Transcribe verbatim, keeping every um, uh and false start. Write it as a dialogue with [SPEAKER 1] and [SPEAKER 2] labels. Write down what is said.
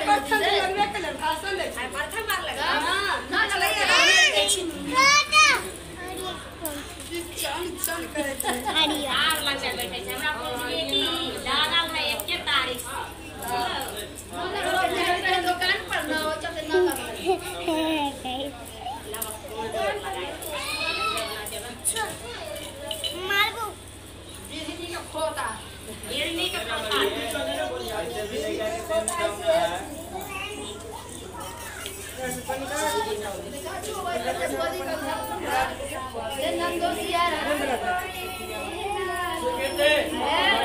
[SPEAKER 1] प्रथम लगवे के भाषण दे प्रथम मार लगा हां ना चले चल चल करे अरे यार लग जा बैठे छै हमरा पूछिए कि लागल है एक के तारीख दुकान पर न हो चल न मारबो बिजली का खोता बिजली का खोता Yeah.